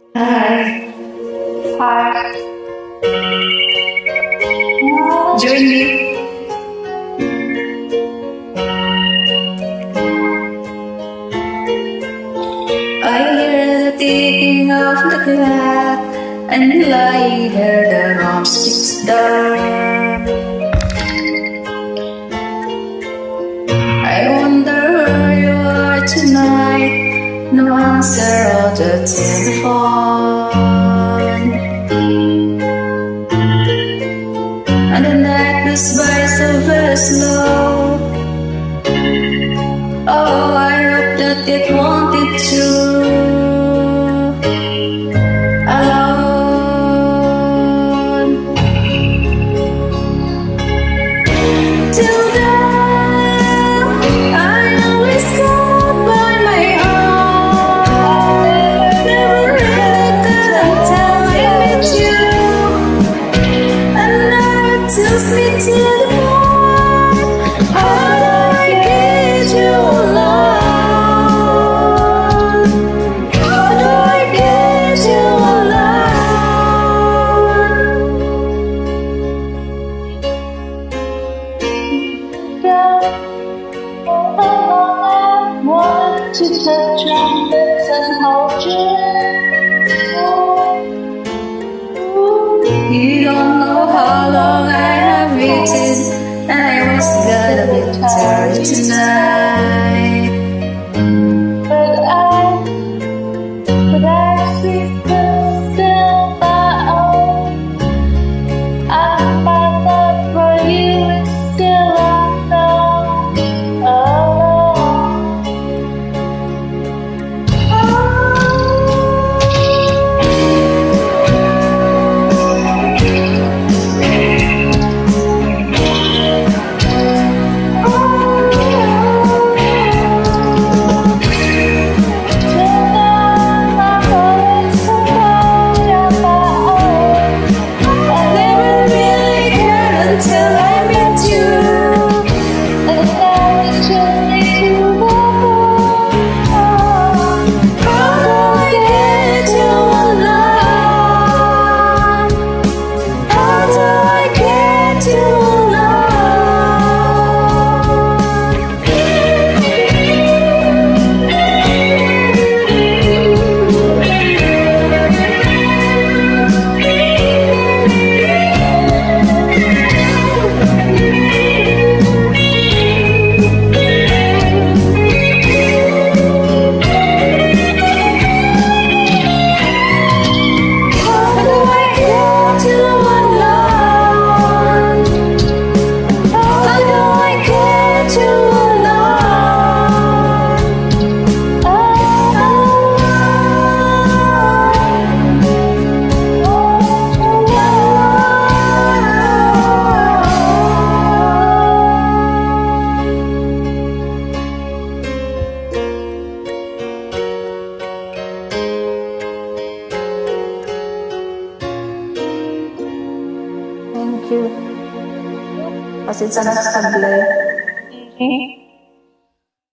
Hi, Hi. join me. I hear the ticking of the clock, and I hear the drumsticks drum. I wonder where you are tonight. No answer on the telephone, and the night goes by so very slow. Oh, I hope that it wanted to alone. Till now, I always go by my own. Never regretted until I met you, and now it tells me to the point. How do I get you alone? How do I get you alone? I want to touch your lips and hold you. You don't know how long I have waited, and I was gonna be tired tonight. But I see the still my own. I find that for you it's still unknown. Till I met you, And now it's just me to the bone. how do I get you alone? How do I get you Thank you. Pasensya na sa taglay. Okay.